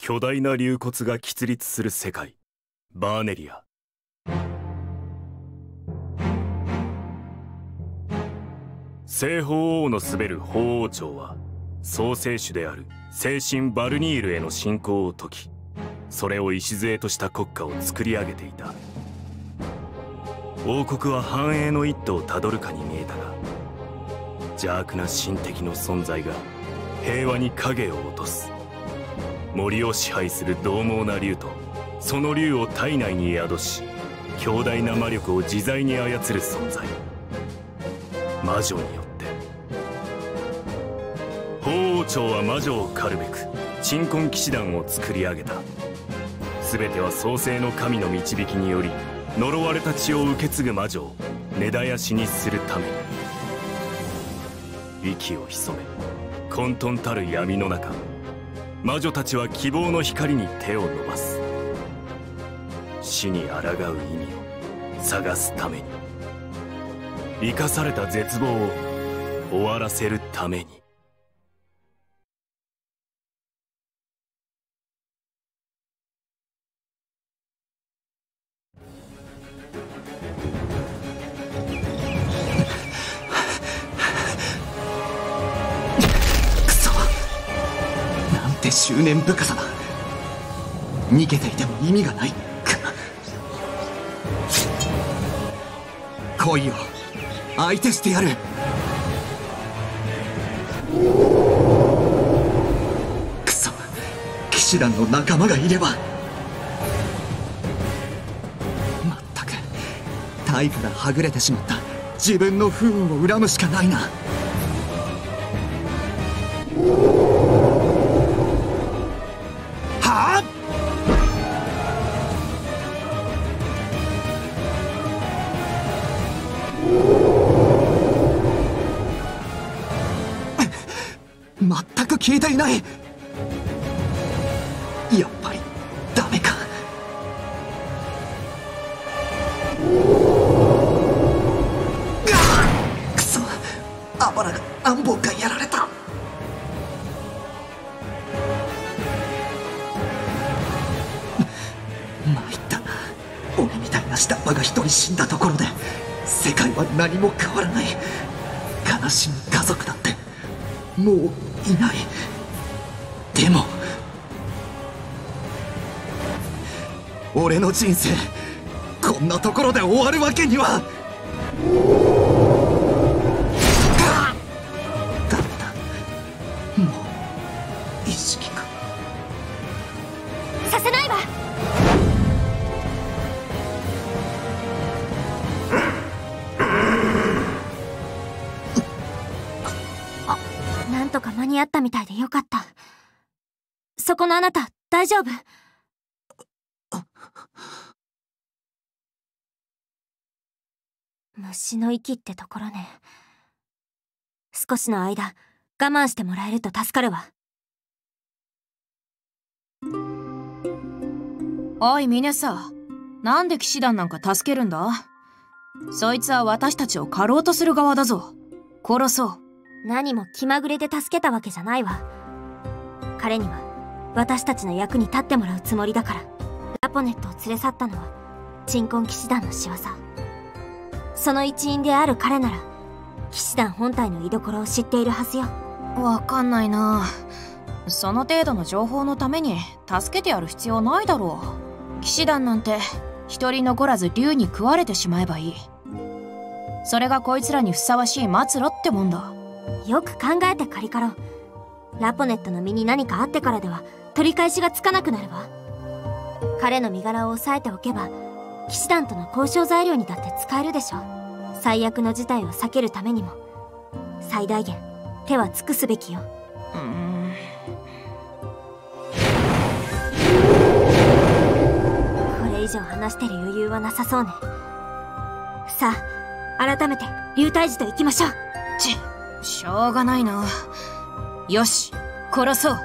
巨大な竜骨が喫立する世界、バーネリア。西方王の統る法王朝は創世主である聖神バルニールへの信仰を解き、それを礎とした国家を作り上げていた。王国は繁栄の一途をたどるかに見えたが、邪悪な神敵の存在が平和に影を落とす。森を支配する獰猛な竜とその竜を体内に宿し、強大な魔力を自在に操る存在、魔女によって法王朝は魔女を狩るべく鎮魂騎士団を作り上げた。全ては創世の神の導きにより呪われた血を受け継ぐ魔女を根絶やしにするために。息を潜め混沌たる闇の中、魔女たちは希望の光に手を伸ばす。死に抗う意味を探すために、生かされた絶望を終わらせるために。 くそ、なんて執念深さだ。逃げていても意味がないか。来いよ、相手してやる。くそ、騎士団の仲間がいれば。まったく、タイプがはぐれてしまった自分の不運を恨むしかないな。はあ、全く効いていない。やっぱりダメか。くそ、あばらが何本かやられた。参ったな。俺みたいな下っ端が一人死んだところで世界は何も変わらない。悲しむ家族だってもういない。でも俺の人生こんなところで終わるわけには。ダメだ、もう意識がさせないわ。なんとか間に合ったみたいでよかった。そこのあなた、大丈夫？虫の息ってところね。少しの間我慢してもらえると助かるわ。 おいミネサ、なんで騎士団なんか助けるんだ？そいつは私たちを狩ろうとする側だぞ。殺そう。 何も気まぐれで助けたわけじゃないわ。彼には私たちの役に立ってもらうつもりだから。ラポネットを連れ去ったのは鎮魂騎士団の仕業。その一員である彼なら騎士団本体の居所を知っているはずよ。 わかんないな。その程度の情報のために助けてやる必要ないだろう。騎士団なんて一人残らず竜に食われてしまえばいい。それがこいつらにふさわしい末路ってもんだ。 よく考えてカリカロ。ラポネットの身に何かあってからでは取り返しがつかなくなるわ。彼の身柄を押さえておけば騎士団との交渉材料にだって使えるでしょ。最悪の事態を避けるためにも最大限手は尽くすべきよ。これ以上話してる余裕はなさそうね。さあ改めて竜退治と行きましょう。 しょうがないな。よし、殺そう。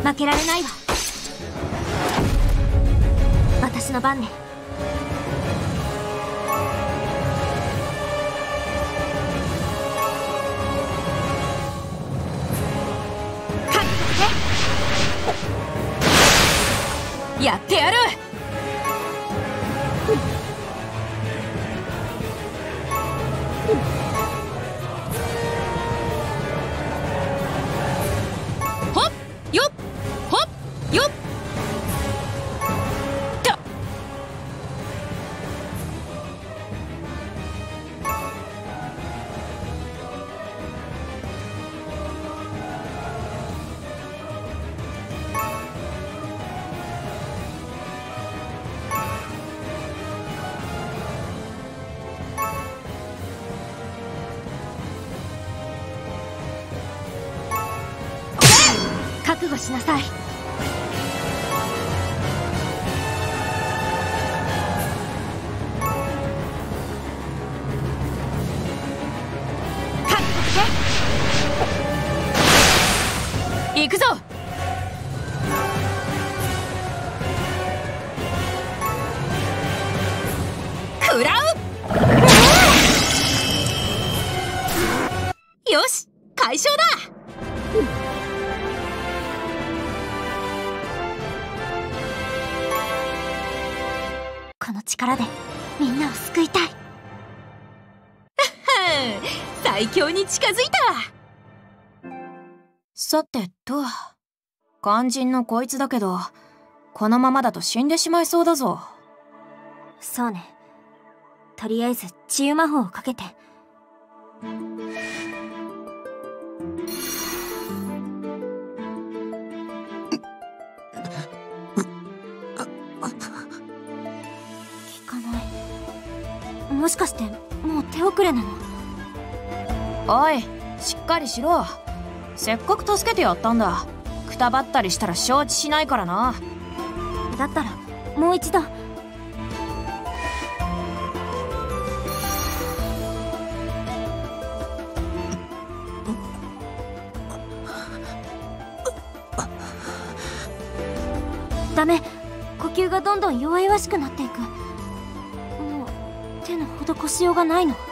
負けられないわ。私の番ね。覚悟でやってやる。ほっよっほっよっと。 覚悟しなさい。覚悟して行くぞ。食らう。よし、快勝だ。 この力でみんなを救いたい。 最強に近づいた。さてと、肝心のこいつだけど、このままだと死んでしまいそうだぞ。 そうね。とりあえず治癒魔法をかけて。効かない。もしかしてもう手遅れなの？ おい、しっかりしろ。せっかく助けてやったんだ。くたばったりしたら承知しないからな。 だったらもう一度。ダメ。呼吸がどんどん弱々しくなっていく。もう手の施しようがないの。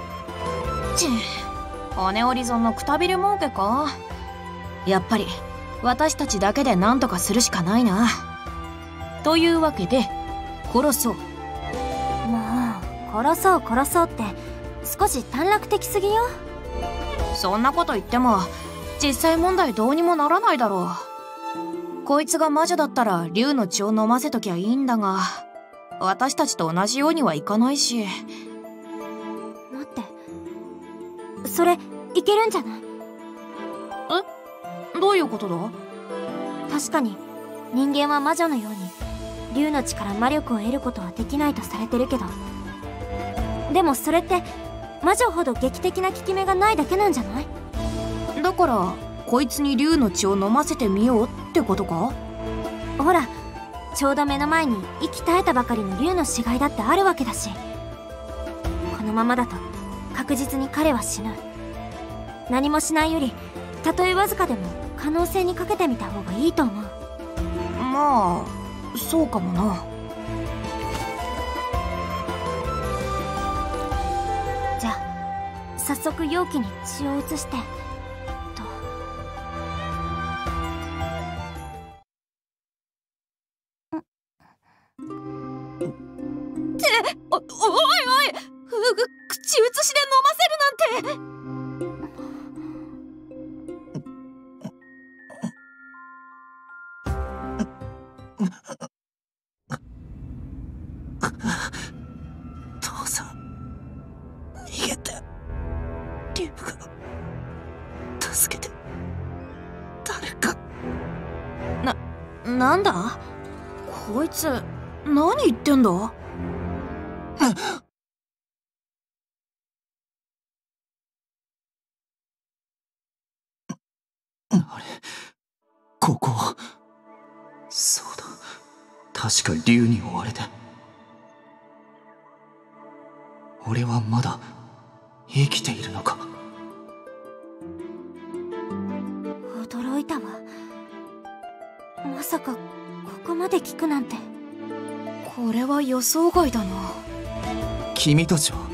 骨折り損のくたびれ儲けか。やっぱり私たちだけで何とかするしかないな。というわけで殺そう。 もう殺そう殺そうって少し短絡的すぎよ。 そんなこと言っても実際問題どうにもならないだろう。こいつが魔女だったら竜の血を飲ませときゃいいんだが、私たちと同じようにはいかないし。 待って、それいけるんじゃない？ どういうことだ？ 確かに人間は魔女のように竜の血から魔力を得ることはできないとされてるけど、でもそれって魔女ほど劇的な効き目がないだけなんじゃない？ だからこいつに竜の血を飲ませてみようってことか？ ほら、ちょうど目の前に息絶えたばかりの竜の死骸だってあるわけだし、このままだと確実に彼は死ぬ。何もしないよりたとえわずかでも可能性にかけてみた方がいいと思う。 まあそうかもな。 じゃあ早速容器に血を移してと。 おいおい、口移しで飲ませるなんて。 父さん、逃げて。竜が助けて。誰か。 なんだこいつ、何言ってんだ？ あれ、ここは。そうだ、確か竜に追われて。俺はまだ生きているのか。 驚いたわ。 まさかここまで聞くなんて。 これは予想外だな。 君たちは、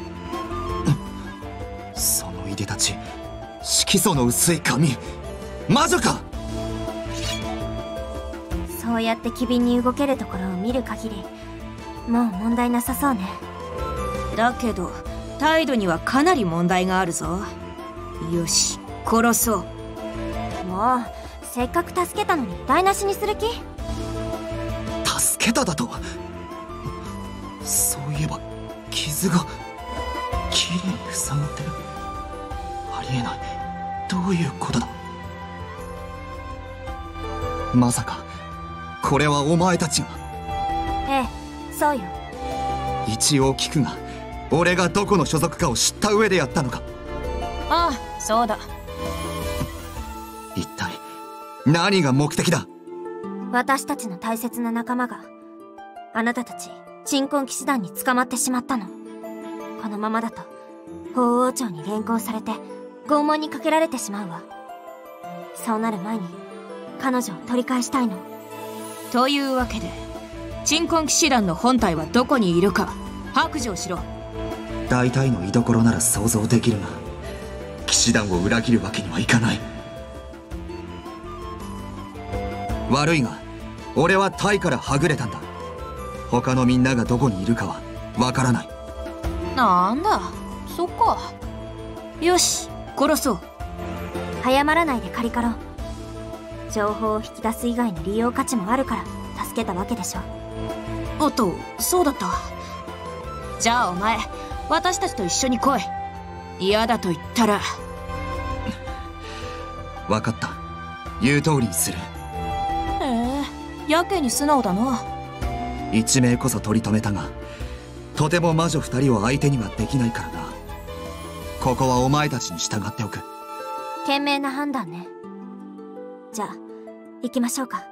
そのいでたち、色素の薄い髪、魔女か。 そうやって機敏に動けるところを見る限り、もう問題なさそうね。 だけど態度にはかなり問題があるぞ。よし、殺そう。 もうせっかく助けたのに台無しにする気？ 助けただと？そういえば傷がきれいに塞がってる。ありえない。どういうことだ？まさかこれはお前たちが？ ええ、そうよ。 一応聞くが、俺がどこの所属かを知った上でやったのか？ ああ、そうだ。 一体何が目的だ？ 私たちの大切な仲間があなたたち鎮魂騎士団に捕まってしまったの。このままだと法王朝に連行されて拷問にかけられてしまうわ。そうなる前に彼女を取り返したいの。 というわけで鎮魂騎士団の本体はどこにいるか白状しろ。 大体の居所なら想像できるが、騎士団を裏切るわけにはいかない。悪いが俺はタイからはぐれたんだ。他のみんながどこにいるかはわからない。 なんだ、そっか。よし、殺そう。 早まらないでカリカロ。情報を引き出す以外の利用価値もあるから助けたわけでしょ。 おっと、そうだった。じゃあお前、私たちと一緒に来い。嫌だと言ったら。 分かった、言う通りにする。 へえ、やけに素直だな。 一命こそ取り留めたが、とても魔女二人を相手にはできないからな。ここはお前たちに従っておく。 賢明な判断ね。じゃあ行きましょうか。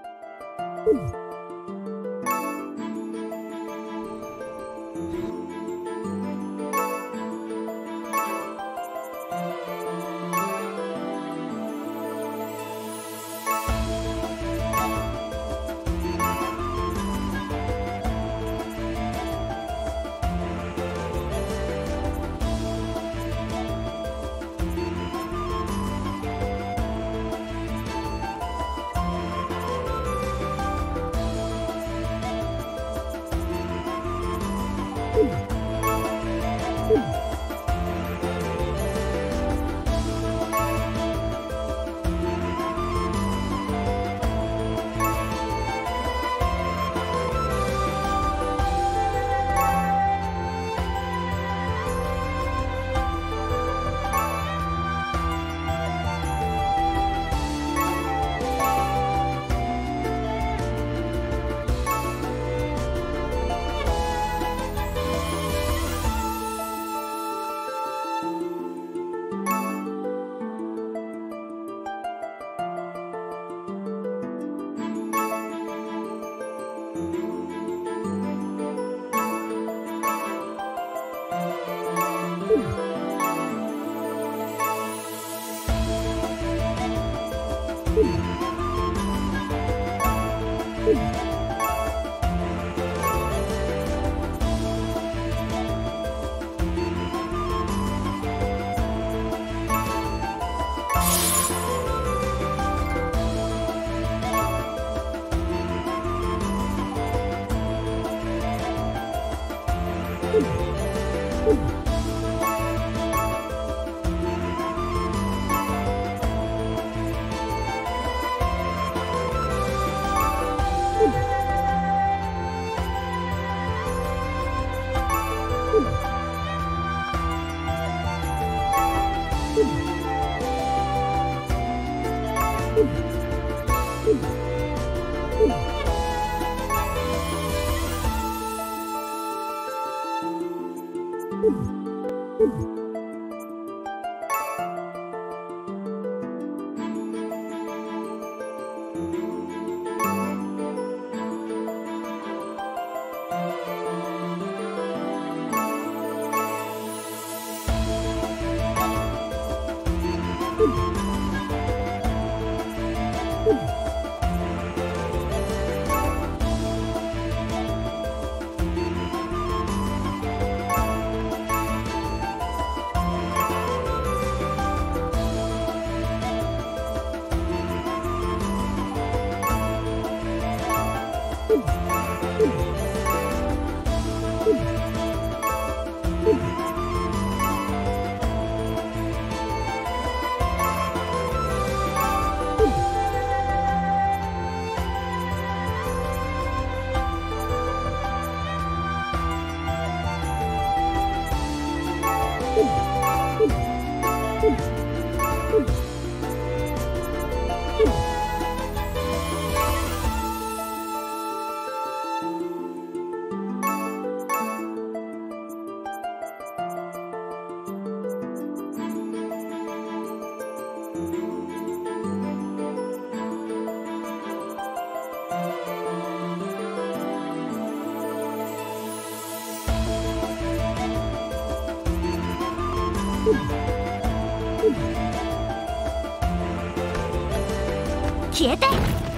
消えて。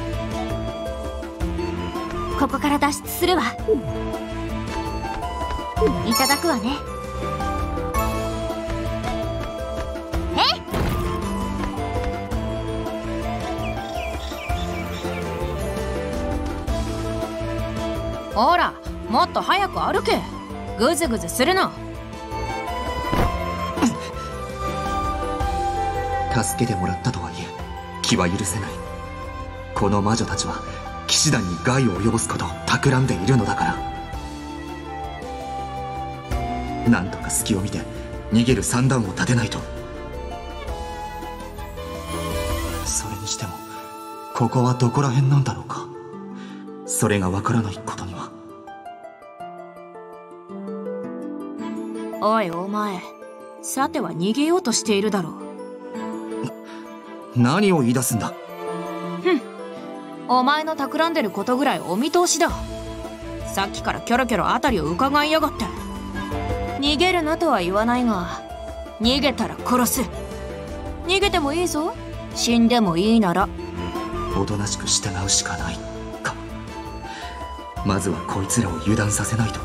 ここから脱出するわ。いただくわね。 ほら、もっと早く歩け。ぐずぐずするな。 助けてもらったとはいえ気は許せない。この魔女たちは騎士団に害を及ぼすことを企んでいるのだから、なんとか隙を見て逃げる算段を立てないと。それにしてもここはどこら辺なんだろうか。それがわからないことには。 おいお前、さては逃げようとしているだろう。 何を言い出すんだ。 お前の企んでることぐらいお見通しだ。さっきからキョロキョロあたりを伺いやがって。逃げるなとは言わないが、逃げたら殺す。逃げてもいいぞ、死んでもいいなら。 おとなしく従うしかないか。まずはこいつらを油断させないと。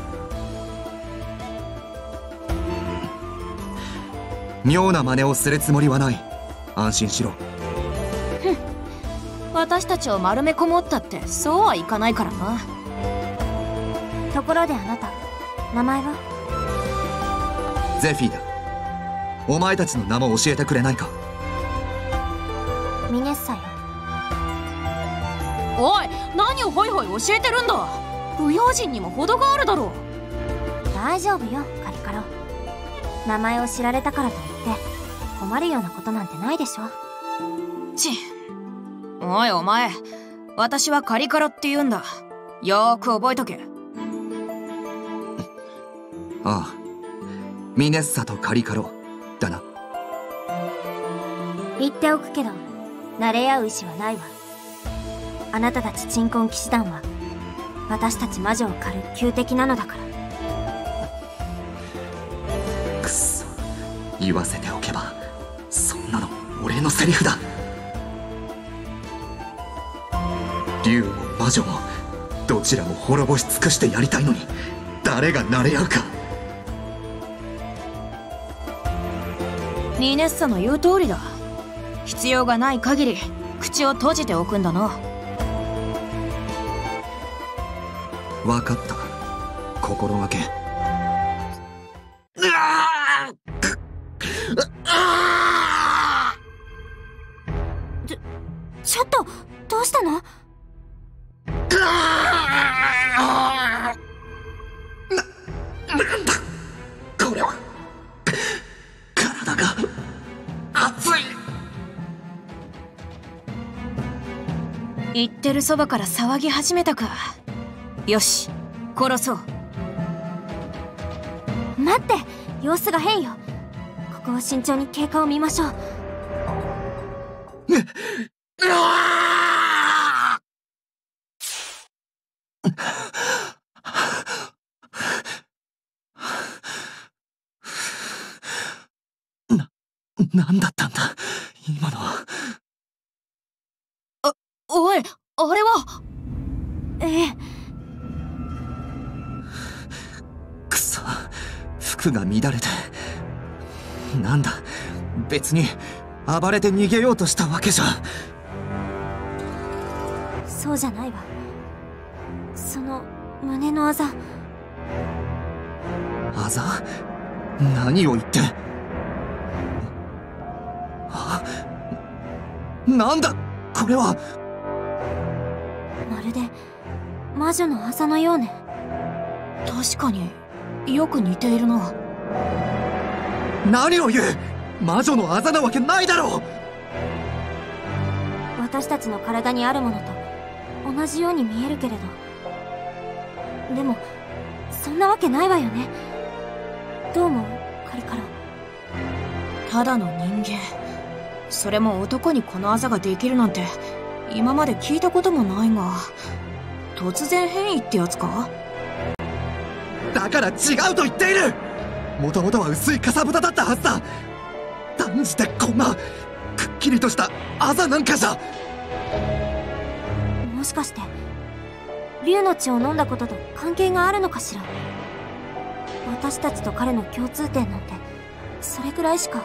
妙な真似をするつもりはない。安心しろ。 私たちを丸め込もうったってそうはいかないからな。 ところであなた、名前は？ ゼフィーだ。お前たちの名も教えてくれないか。 ミネッサよ。 おい、何をホイホイ教えてるんだ。不用心にも程があるだろう。 大丈夫よ、カリカロ。名前を知られたからといって困るようなことなんてないでしょ。 おいお前、私はカリカロって言うんだ。よーく覚えとけ。 ああ、ミネッサとカリカロだな。 言っておくけど、慣れ合う意志はないわ。あなたたち鎮魂騎士団は私たち魔女を狩る旧敵なのだから。 くそ、言わせておけばそんなの俺のセリフだ。竜も魔女もどちらも滅ぼし尽くしてやりたいのに、誰が慣れ合うか。 ミネッサの言う通りだ。必要がない限り口を閉じておくんだな。 分かった、心がけ。 ちょっとどうしたの？ なんだこれは。体が熱い。 言ってるそばから騒ぎ始めたか。よし、殺そう。 待って、様子が変よ。ここは慎重に経過を見ましょう。 なんだったんだ今のは。 おい、あれは。 くそ、服が乱れて。なんだ、別に暴れて逃げようとしたわけじゃ。 そうじゃないわ。 その胸のあざ。 あざ？何を言って。なんだこれは。 まるで魔女のあざのようね。 確かによく似ているな。 何を言う。魔女のあざなわけないだろう。 私たちの体にあるものと同じように見えるけれど、でもそんなわけないわよね。どう思うカリカロ。 ただの人間、それも男にこのあざができるなんて今まで聞いたこともないが、突然変異ってやつか。 だから違うと言っている。もともとは薄いかさぶただったはずだ。断じてこんなくっきりとしたあざなんかじゃ。 もしかして竜の血を飲んだことと関係があるのかしら。私たちと彼の共通点なんてそれくらいしか。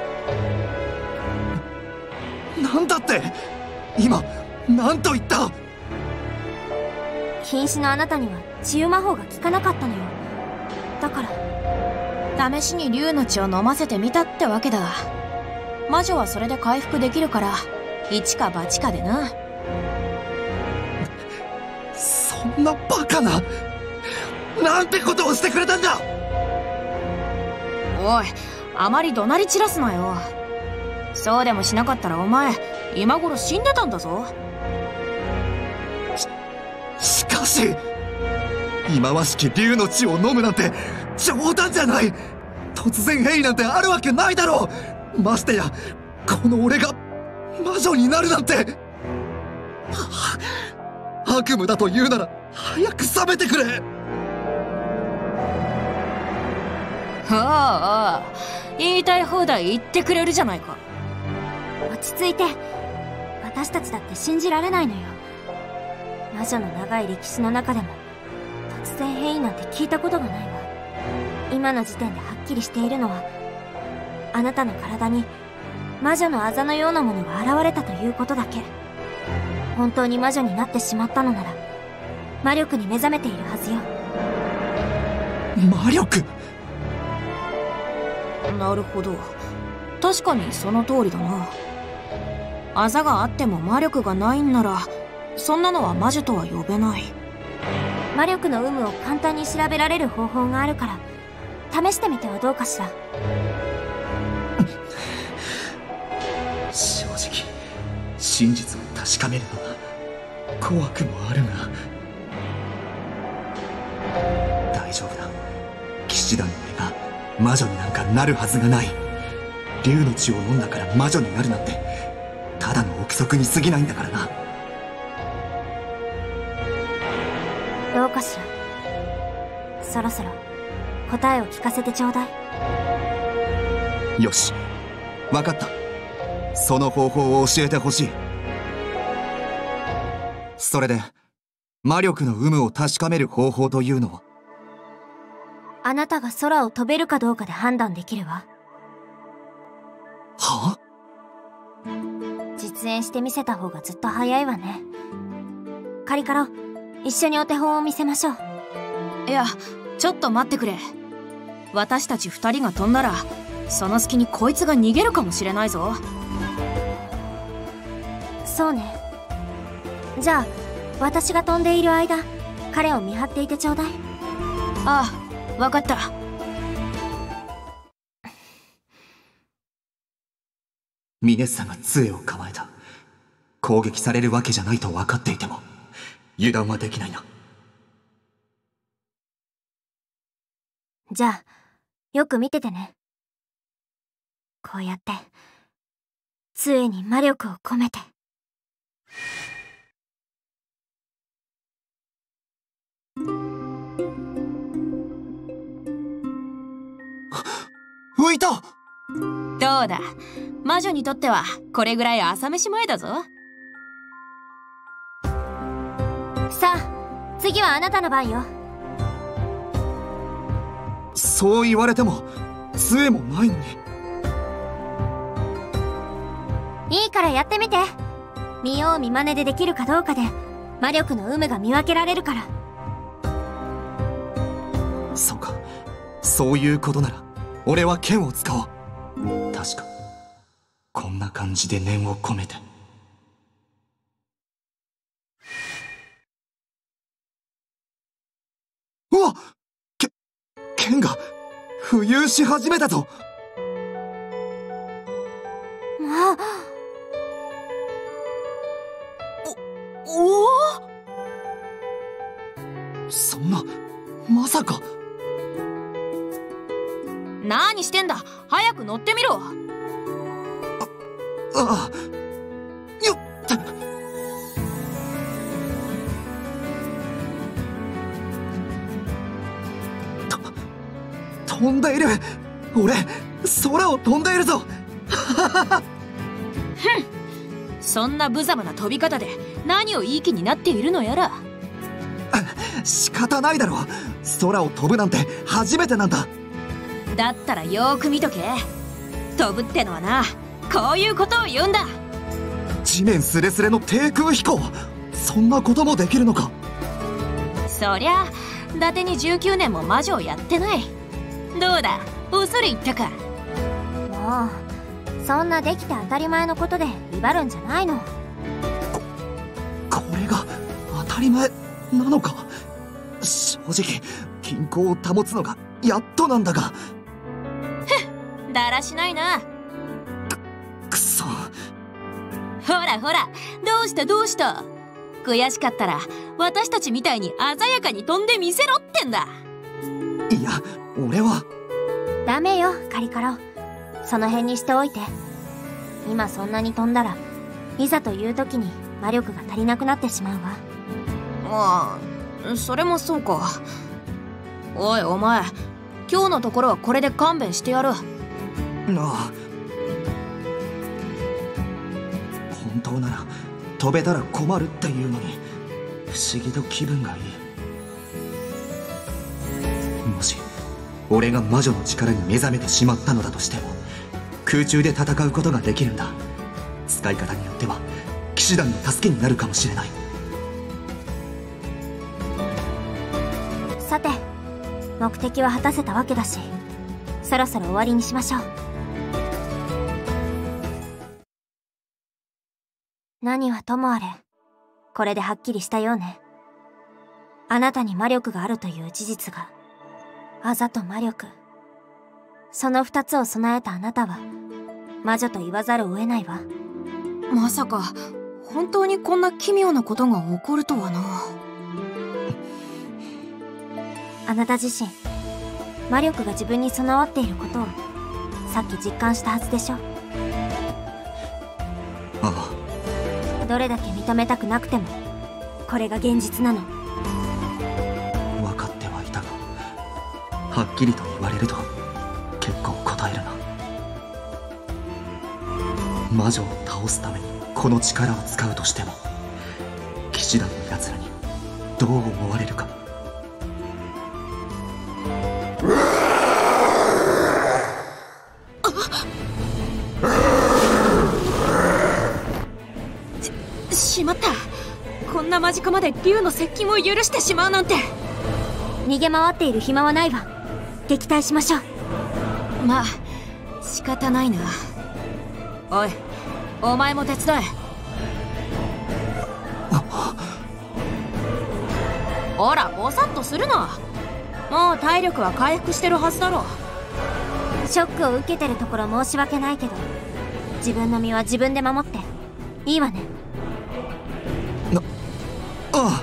なんだって。今何と言った。 瀕死のあなたには治癒魔法が効かなかったのよ。だから試しに竜の血を飲ませてみたってわけだ。魔女はそれで回復できるから一か八かでな。 そんなバカな。なんてことをしてくれたんだ。 おい、あまり怒鳴り散らすなよ。そうでもしなかったらお前今頃死んでたんだぞ。 しかし忌まわしき竜の血を飲むなんて冗談じゃない。突然変異なんてあるわけないだろう。ましてやこの俺が魔女になるなんて。悪夢だと言うなら早く覚めてくれ。 ああ、言いたい放題言ってくれるじゃないか。 落ち着いて。私たちだって信じられないのよ。魔女の長い歴史の中でも突然変異なんて聞いたことがないわ。今の時点ではっきりしているのは、あなたの体に魔女のあざのようなものが現れたということだけ。本当に魔女になってしまったのなら魔力に目覚めているはずよ。 魔力？ なるほど、確かにその通りだな。あざがあっても魔力がないんならそんなのは魔女とは呼べない。 魔力の有無を簡単に調べられる方法があるから試してみてはどうかしら。 正直真実を確かめるのは怖くもあるが。大丈夫だ。騎士団の俺が魔女になんかなるはずがない。竜の血を飲んだから魔女になるなんてただの憶測に過ぎないんだからな。 どうかしら。そろそろ答えを聞かせてちょうだい。 よし、分かった。その方法を教えてほしい。それで魔力の有無を確かめる方法というのは。 あなたが空を飛べるかどうかで判断できるわ。 は？ 実演してみせた方がずっと早いわね。カリカロ、一緒にお手本を見せましょう。 いや、ちょっと待ってくれ。私たち二人が飛んだらその隙にこいつが逃げるかもしれないぞ。 そうね。じゃあ私が飛んでいる間彼を見張っていてちょうだい。 ああ、わかった。 ミネッサが杖を構えた。攻撃されるわけじゃないと分かっていても油断はできないな。 じゃあよく見ててね。こうやって杖に魔力を込めて。 浮いた。 どうだ、魔女にとってはこれぐらい朝飯前だぞ。 さあ次はあなたの番よ。 そう言われても杖もないのに。 いいからやってみて。見よう見まねでできるかどうかで魔力の有無が見分けられるから。 そうか、そういうことなら俺は剣を使おう。確かこんな感じで念を込めて。うわっ、剣が浮遊し始めたぞ。 まあ、おお、 そんな、まさか。 何してんだ、早く乗ってみろ。 ああ、よっ。飛んでいる。俺、空を飛んでいるぞ。 そんな無様な飛び方で何をいい気になっているのやら。 仕方ないだろう。空を飛ぶなんて初めてなんだ。 だったらよーく見とけ。飛ぶってのはな、こういうことを言うんだ。 地面スレスレの低空飛行、そんなこともできるのか。 そりゃ伊達に19年も魔女をやってない。どうだ、恐れ入ったか。 もうそんなできて当たり前のことで威張るんじゃないの。 これが当たり前なのか。正直均衡を保つのがやっとなんだが。 だらしないな。 くそ。 ほらほら、どうしたどうした。悔しかったら私たちみたいに鮮やかに飛んでみせろってんだ。 いや、俺は。 ダメよカリカロ、その辺にしておいて。今そんなに飛んだらいざという時に魔力が足りなくなってしまうわ。 ああ、それもそうか。おいお前、今日のところはこれで勘弁してやる。 なあ、本当なら飛べたら困るっていうのに不思議と気分がいい。もし俺が魔女の力に目覚めてしまったのだとしても空中で戦うことができるんだ。使い方によっては騎士団の助けになるかもしれない。 さて、目的は果たせたわけだし、そろそろ終わりにしましょう。何はともあれ、これではっきりしたようね。あなたに魔力があるという事実が、あざと魔力、その2つを備えたあなたは魔女と言わざるを得ないわ。 まさか本当にこんな奇妙なことが起こるとはな。 あなた自身、魔力が自分に備わっていることをさっき実感したはずでしょ。 ああ、 どれだけ認めたくなくてもこれが現実なの。 分かってはいたが、はっきりと言われると結構答えるな。魔女を倒すためにこの力を使うとしても騎士団の奴らにどう思われるか。 しまった。こんな間近まで竜の接近を許してしまうなんて。 逃げ回っている暇はないわ。撃退しましょう。 まあ仕方ないな。おい、お前も手伝え。ほら、ぼさっとするな。もう体力は回復してるはずだろ。 ショックを受けてるところ申し訳ないけど、自分の身は自分で守っていいわね。 あ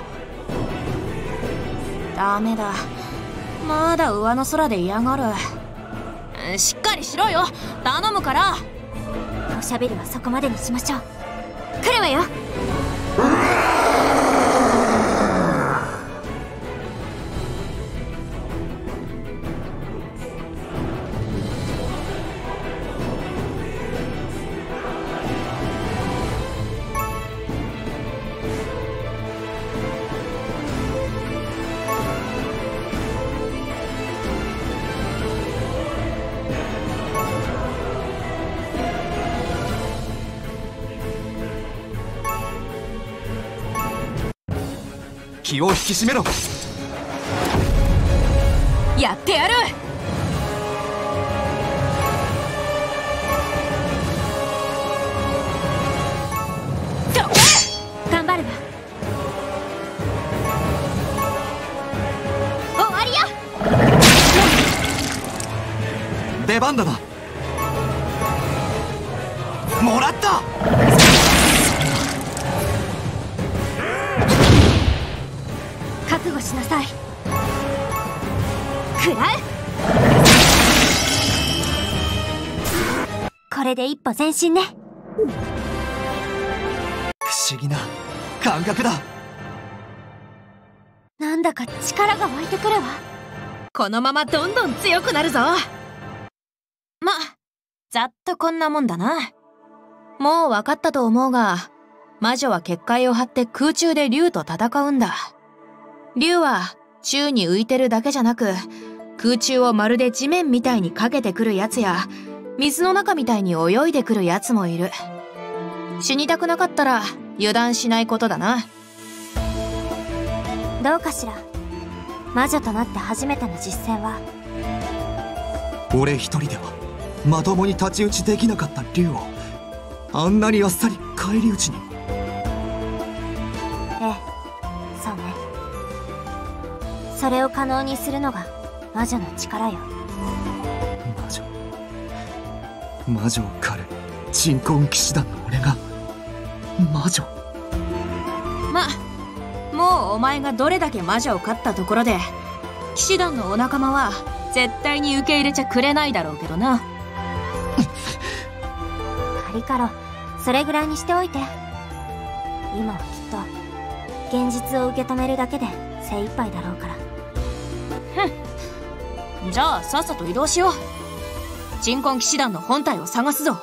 あ、ダメだ。まだ上の空で嫌がる。しっかりしろよ、頼むから。 おしゃべりはそこまでにしましょう。来るわよ。 気を引き締めろ。 やってやる。 頑張るわ。終わりよ。 出番だな。もらった。 覚悟しなさい。食らう。これで一歩前進ね。 不思議な感覚だ。 なんだか力が湧いてくるわ。 このままどんどん強くなるぞ。ま、ざっとこんなもんだな。もう分かったと思うが、魔女は結界を張って空中で竜と戦うんだ。竜は宙に浮いてるだけじゃなく、空中をまるで地面みたいにかけてくるやつや、水の中みたいに泳いでくるやつもいる。死にたくなかったら油断しないことだな。 どうかしら。魔女となって初めての実戦は。 俺一人ではまともに太刀打ちできなかった竜をあんなにあっさり返り討ちに。 ええ、そうね。それを可能にするのが魔女の力よ。 魔女を狩る鎮魂騎士団の俺が魔女。 もうお前がどれだけ魔女を狩ったところで、騎士団のお仲間は絶対に受け入れちゃくれないだろうけどな。 カリカロ、それぐらいにしておいて。今はきっと現実を受け止めるだけで精一杯だろうから。 じゃあさっさと移動しよう。鎮魂騎士団の本体を探すぞ。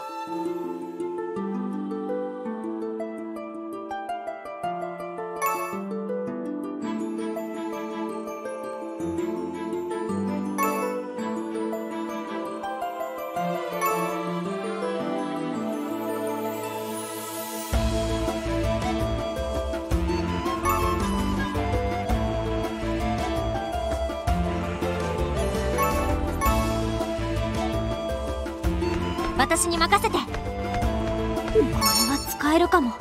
私に任せて。これは使えるかも。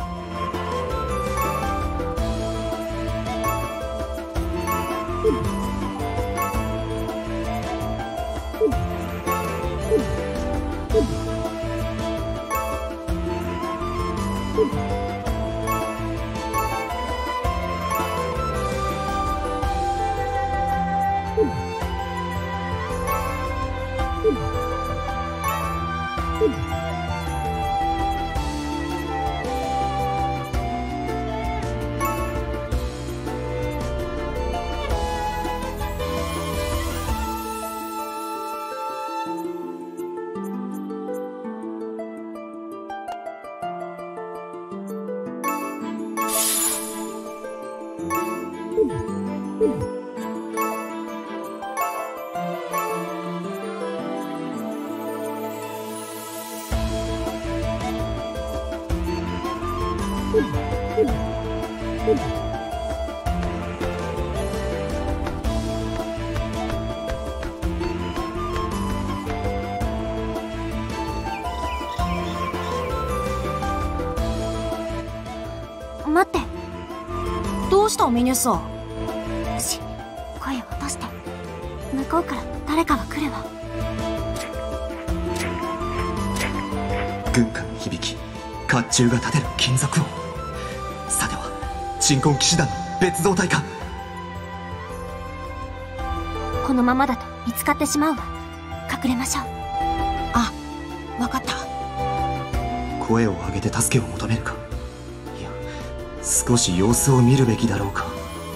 待って。 どうしたミネッサ？ よし、声を落として。向こうから誰かが来るわ。 軍歌に響き甲冑が立てる金属音。さては鎮魂騎士団の別動隊か。 このままだと見つかってしまうわ。隠れましょう。 あ、わかった。 声を上げて助けを求めるか。いや、少し様子を見るべきだろうか。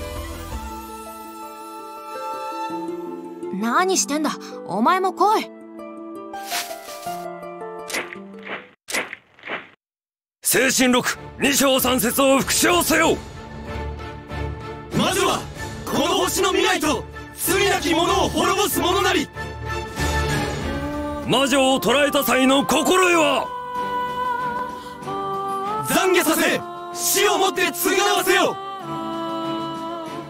何してんだ、お前も来い。 精神録2章3節を復唱せよ。 魔女はこの星の未来と罪なき者を滅ぼす者なり。 魔女を捕らえた際の心得は。 懺悔させ死をもって償わせよ。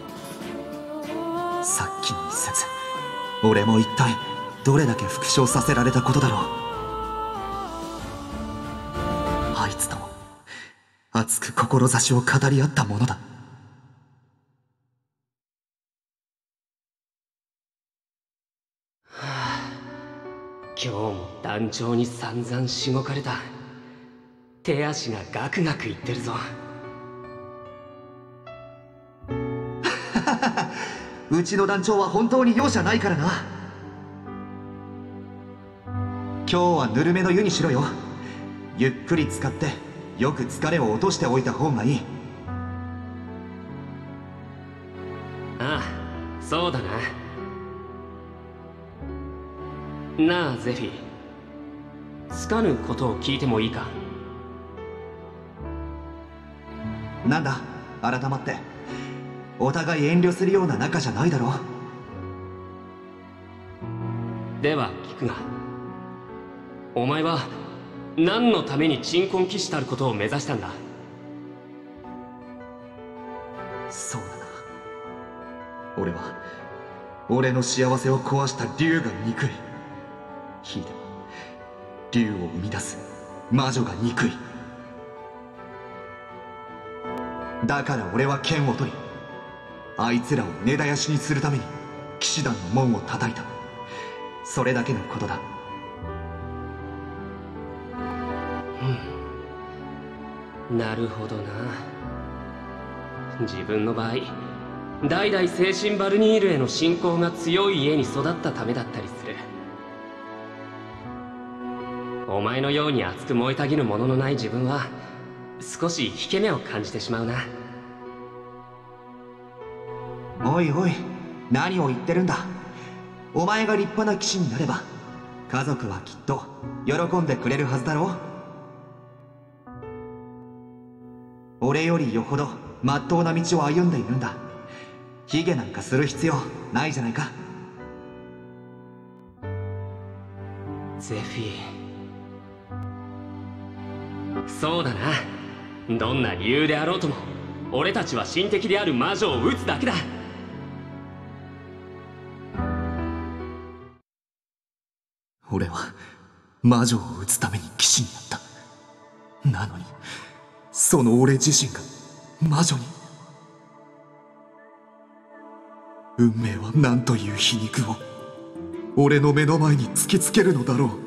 さっきの一節、俺も一体どれだけ復唱させられたことだろう。あいつとも熱く志を語り合ったものだ。 今日も団長に散々しごかれた。手足がガクガクいってるぞ。 うちの団長は本当に容赦ないからな。今日はぬるめの湯にしろよ。ゆっくり使ってよく疲れを落としておいた方がいい。 ああ、そうだな。なあゼフィ、つかぬことを聞いてもいいか。 なんだ改まって。お互い遠慮するような仲じゃないだろう。では聞くが、お前は何のために鎮魂騎士たることを目指したんだ。 そうだな。俺は俺の幸せを壊した竜が憎い。ひいては竜を生み出す魔女が憎い。だから俺は剣を取り、あいつらを根絶やしにするために騎士団の門を叩いた。それだけのことだ。 なるほどな。自分の場合、代々精神バルニールへの信仰が強い家に育ったためだったりする。お前のように熱く燃えたぎるもののない自分は少し引け目を感じてしまうな。 おいおい、何を言ってるんだ。お前が立派な騎士になれば家族はきっと喜んでくれるはずだろう。俺よりよほどまっとうな道を歩んでいるんだ。卑下なんかする必要ないじゃないか。 ゼフィ、そうだな。どんな理由であろうとも俺たちは神敵である魔女を撃つだけだ。 俺は魔女を撃つために騎士になった。なのにその俺自身が魔女に。運命は何という皮肉を俺の目の前に突きつけるのだろう。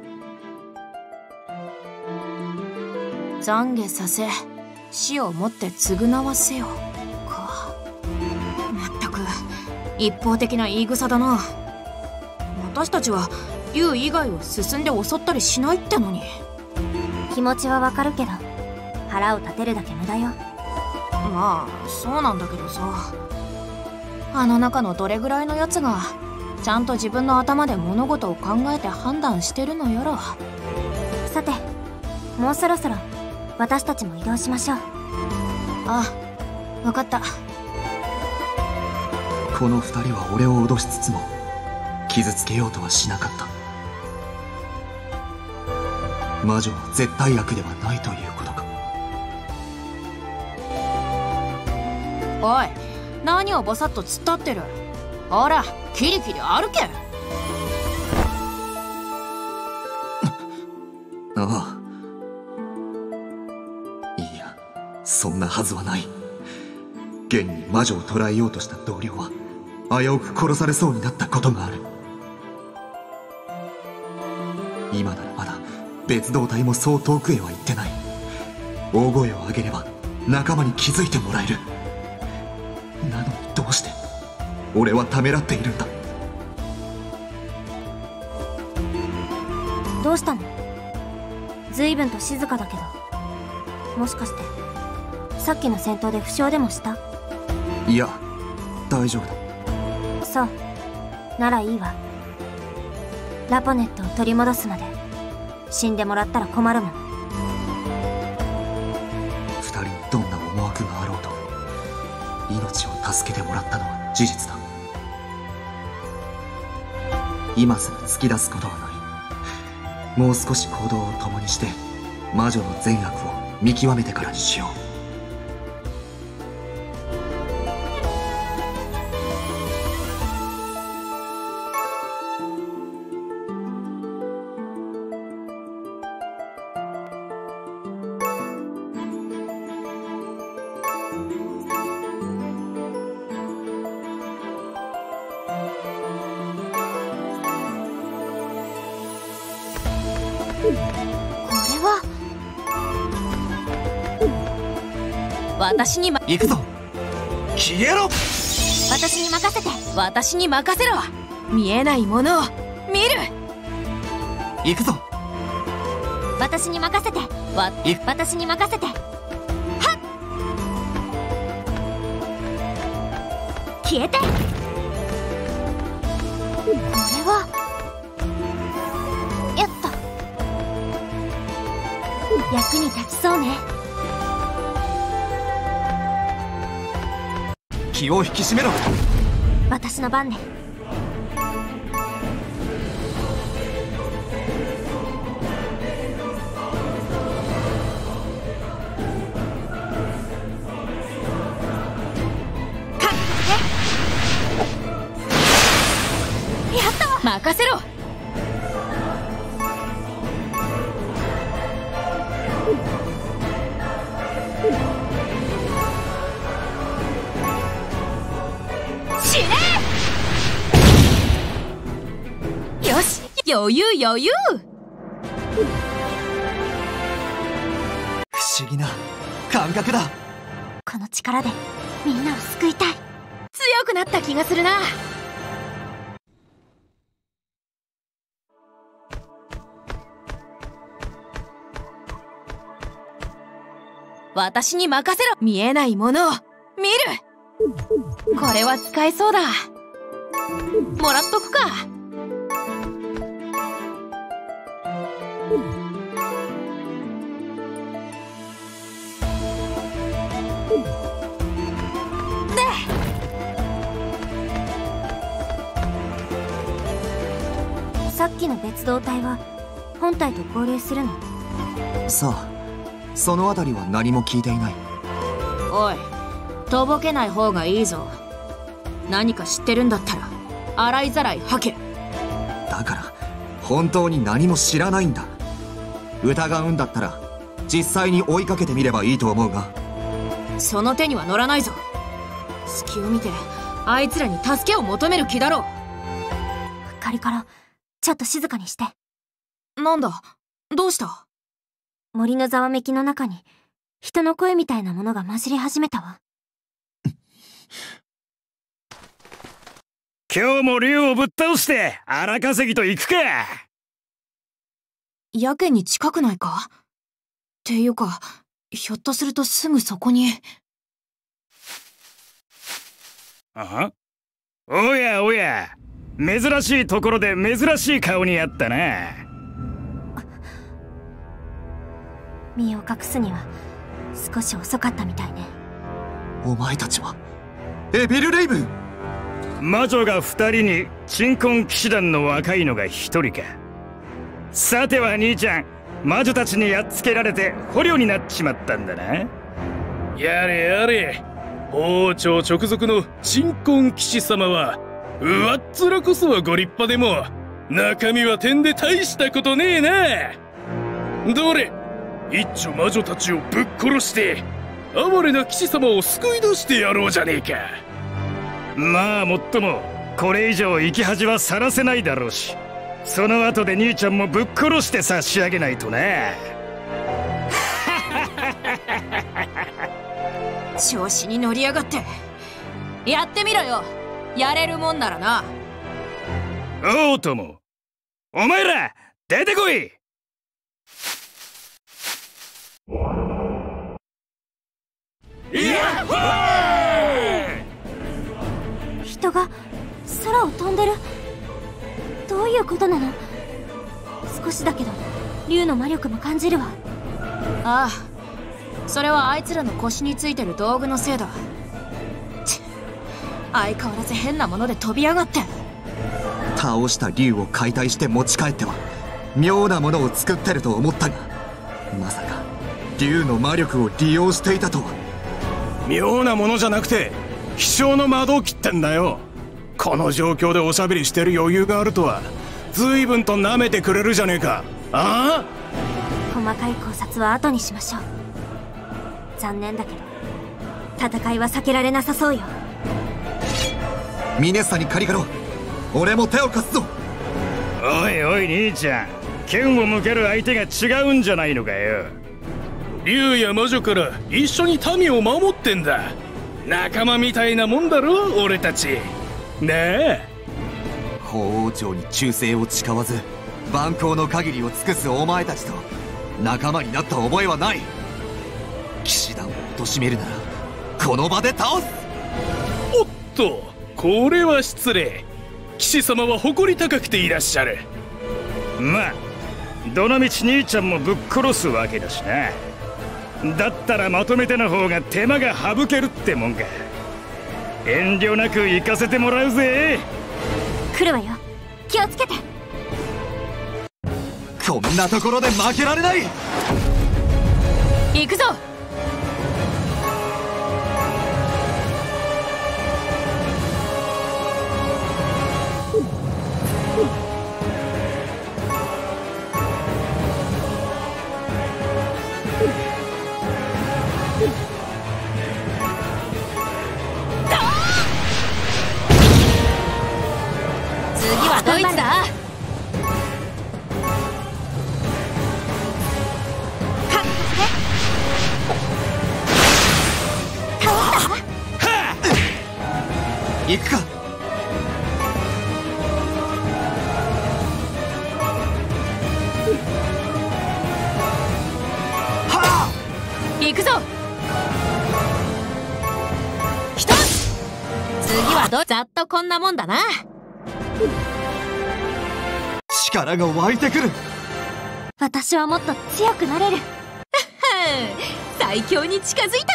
懺悔させ死をもって償わせよか。まったく一方的な言い草だな。私たちは竜以外を進んで襲ったりしないってのに。 気持ちはわかるけど腹を立てるだけ無駄よ。 まあそうなんだけどさ、あの中のどれぐらいのやつがちゃんと自分の頭で物事を考えて判断してるのやら。 さてもうそろそろ私たちも移動しましょう。 ああ、分かった。 この二人は俺を脅しつつも傷つけようとはしなかった。魔女は絶対悪ではないということか。 おい、何をボサッと突っ立ってる。ほらキリキリ歩け。 ああ、いやそんなはずはない。現に魔女を捕らえようとした同僚は危うく殺されそうになったことがある。今ならまだ別動隊もそう遠くへは行ってない。大声を上げれば仲間に気づいてもらえる。なのにどうして俺はためらっているんだ。 どうしたの？随分と静かだけど。もしかしてさっきの戦闘で負傷でもした？ いや大丈夫だ。 そうならいいわ。ラポネットを取り戻すまで死んでもらったら困るもの。 二人にどんな思惑があろうと命を助けてもらったのは事実だ。今すぐ突き出すことはない。もう少し行動を共にして魔女の善悪を見極めてからにしよう。 私に行くぞ。消えろ。 私に任せて。 私に任せろ。見えないものを見る。 行くぞ。 私に任せて。私に任せて。はっ。消えて。これはやった。役に立ちそうね。 気を引き締めろ。 私の番ね。やったわ。 任せろ。死ね。よし、余裕余裕。 不思議な感覚だ。 この力でみんなを救いたい。 強くなった気がするな。私に任せろ。見えないものを見る。これは使えそうだ。もらっとくか。 さっきの別動隊は本体と合流するの？ さあ、そのあたりは何も聞いていない。 おい、とぼけない方がいいぞ。何か知ってるんだったら洗いざらい吐け。 だから本当に何も知らないんだ。疑うんだったら実際に追いかけてみればいいと思うが。 その手には乗らないぞ。隙を見てあいつらに助けを求める気だろう。 カリカロ、ちょっと静かにして。 なんだ、どうした？ 森のざわめきの中に人の声みたいなものが混じり始めたわ。 今日も竜をぶっ倒して荒稼ぎと行くか。 やけに近くないか？っていうか、ひょっとするとすぐそこに。 あ？おやおや、珍しいところで珍しい顔にあったな。 身を隠すには少し遅かったみたいね。 お前たちはエビル・レイブン。 魔女が2人に鎮魂騎士団の若いのが1人か。さては兄ちゃん、魔女たちにやっつけられて捕虜になっちまったんだな。 やれやれ、王朝直属の鎮魂騎士様は上っ面こそはご立派でも中身は点で大したことねえな。どれ、一丁魔女たちをぶっ殺して哀れな騎士様を救い出してやろうじゃねえか。 まあもっともこれ以上生き恥はさらせないだろうし、その後で兄ちゃんもぶっ殺して差し上げないとな。 調子に乗りやがって。やってみろよ、やれるもんならな。 おうとも、お前ら出てこい。 人が空を飛んでる。どういうことなの？少しだけど竜の魔力も感じるわ。 ああ、それはあいつらの腰についてる道具のせいだ。相変わらず変なもので飛び上がって。 倒した竜を解体して持ち帰っては妙なものを作ってると思ったが、まさか竜の魔力を利用していたとは。 妙なものじゃなくて飛翔の魔導機ってんだよ。この状況でおしゃべりしてる余裕があるとは随分と舐めてくれるじゃねえか。ああ、 細かい考察は後にしましょう。残念だけど戦いは避けられなさそうよ。 ミネッサにカリカロ、俺も手を貸すぞ。 おいおい兄ちゃん、剣を向ける相手が違うんじゃないのかよ。 竜や魔女から一緒に民を守ってんだ。仲間みたいなもんだろ俺たち。ねえ。 法王朝に忠誠を誓わず蛮行の限りを尽くすお前たちと仲間になった覚えはない。騎士団を貶めるならこの場で倒す。 おっと、これは失礼。騎士様は誇り高くていらっしゃる。 まあどのみち兄ちゃんもぶっ殺すわけだしな。だったらまとめての方が手間が省けるってもんか。遠慮なく行かせてもらうぜ。 来るわよ、気をつけて。 こんなところで負けられない。 行くぞ。次はドイツだ。 行くか。 行くぞ。一つ。次はざっとこんなもんだな。 力が湧いてくる。 私はもっと強くなれる。 最強に近づいた。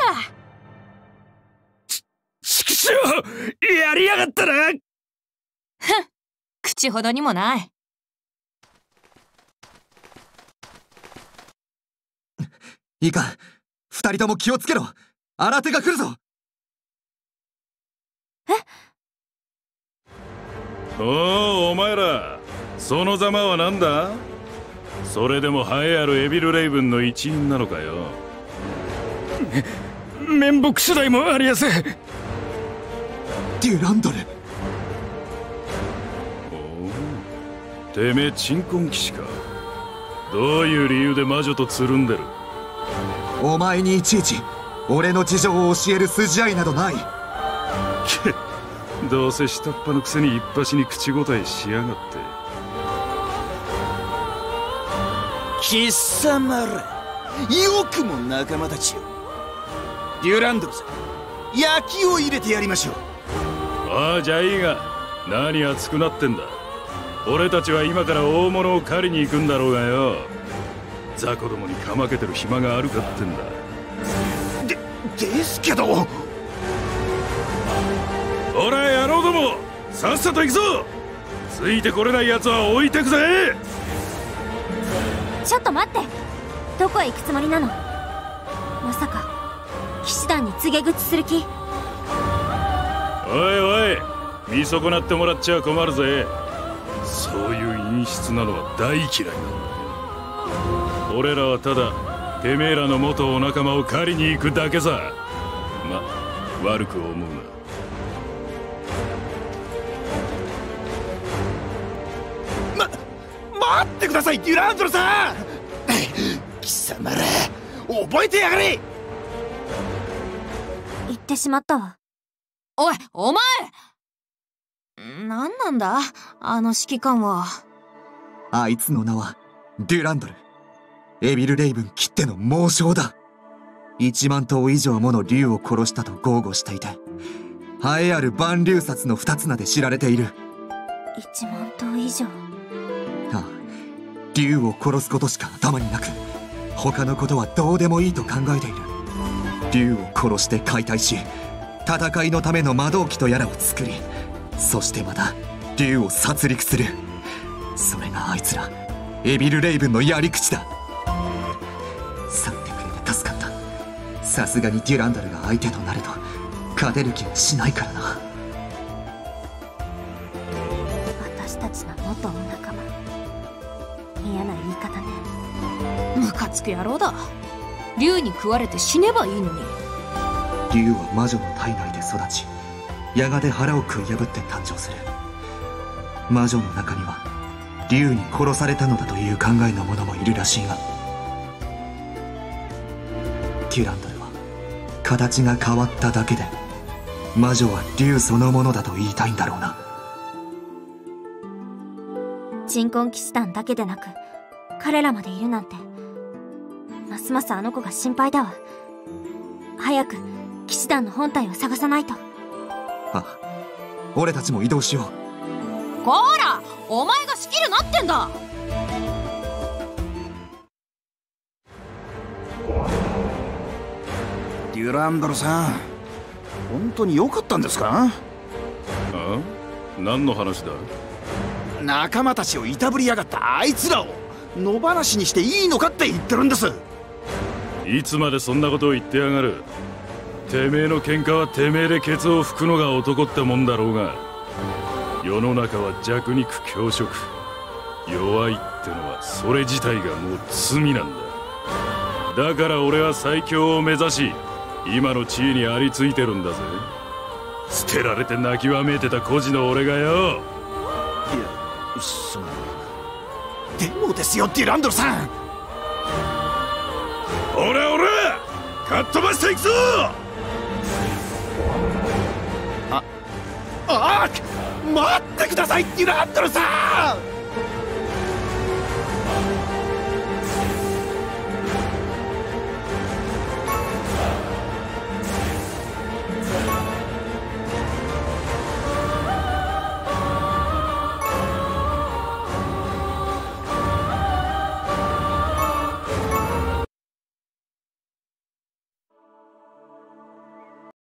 畜生、やりやがったな。 口ほどにもない。 いいか、二人とも気をつけろ。新手が来るぞ。 おお、お前らそのざまはなんだ。それでも栄えあるエビル・レイブンの一員なのかよ。 面目次第もありやす。 デュランドル。 おお、てめえ鎮魂騎士か。どういう理由で魔女とつるんでる。 お前にいちいち俺の事情を教える筋合いなどない。 どうせ下っ端のくせに一発に口答えしやがって。 貴様ら、よくも仲間たちよ。デュランドルさん、焼きを入れてやりましょう。 ああ、じゃあいいが、何熱くなってんだ。俺たちは今から大物を狩りに行くんだろうがよ。雑魚どもにかまけてる暇があるかってんだ。 ですけど。 ほら野郎ども、さっさと行くぞ。ついてこれない奴は置いてくぜ。 ちょっと待って、どこへ行くつもりなの。まさか騎士団に告げ口する気。 おいおい、見損なってもらっちゃ困るぜ。そういう陰湿なのは大嫌いなんだ。俺らはただてめえらの元お仲間を狩りに行くだけさ。ま、悪く思うな。 待ってください、デュランドルさん。貴様ら、覚えてやがれ。 言ってしまったわ。 おい、お前。何なんだあの指揮官は。 あいつの名はデュランドル。エビル・レイブンきっての猛将だ。1万頭以上もの竜を殺したと豪語していて、栄えある蛮竜殺の二つ名で知られている。 1万頭以上。 ああ、竜を殺すことしか頭になく、他のことはどうでもいいと考えている。竜を殺して解体し、戦いのための魔導機とやらを作り、そしてまた竜を殺戮する。それがあいつらエビル・レイブンのやり口だ。去ってくれて助かった。さすがにデュランドルが相手となると勝てる気はしないからな。 私たちの元お仲間。嫌な言い方ね。 ムカつく野郎だ。竜に食われて死ねばいいのに。 竜は魔女の体内で育ち、やがて腹を食い破って誕生する。魔女の中には竜に殺されたのだという考えの者もいるらしいが、 デュランドルは形が変わっただけで魔女は竜そのものだと言いたいんだろうな。 鎮魂騎士団だけでなく彼らまでいるなんて、ますますあの子が心配だわ。早く騎士団の本体を探さないと。 あ、俺たちも移動しよう。 こら、お前が仕切るなってんだ。 デュランドルさん、本当に良かったんですか？ あ？何の話だ？ 仲間たちをいたぶりやがったあいつらを野放しにしていいのかって言ってるんです。 いつまでそんなことを言ってやがる。てめえの喧嘩はてめえでケツを拭くのが男ってもんだろうが、世の中は弱肉強食。弱いってのはそれ自体がもう罪なんだ。だから俺は最強を目指し今の地位にありついてるんだぜ。捨てられて泣きわめいてた孤児の俺がよ。 いや、でもですよデュランドルさん。 おらおら、かっ飛ばしていくぞ。 待ってくださいデュランドルさん。